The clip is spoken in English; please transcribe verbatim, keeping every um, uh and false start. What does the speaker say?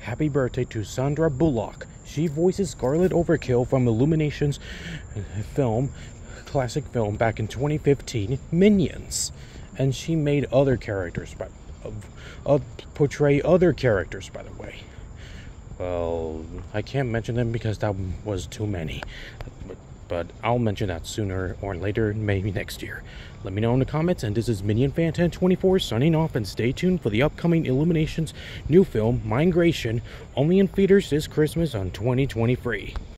happy birthday to Sandra Bullock. She voices Scarlett Overkill from Illumination's film, classic film back in twenty fifteen, Minions. And she made other characters, by, uh, uh, portray other characters, by the way. Well, I can't mention them because that was too many. But, but I'll mention that sooner or later, maybe next year. Let me know in the comments, and this is Minion Fan ten twenty-four signing off, and stay tuned for the upcoming Illumination's new film, Migration, only in theaters this Christmas on twenty twenty-three.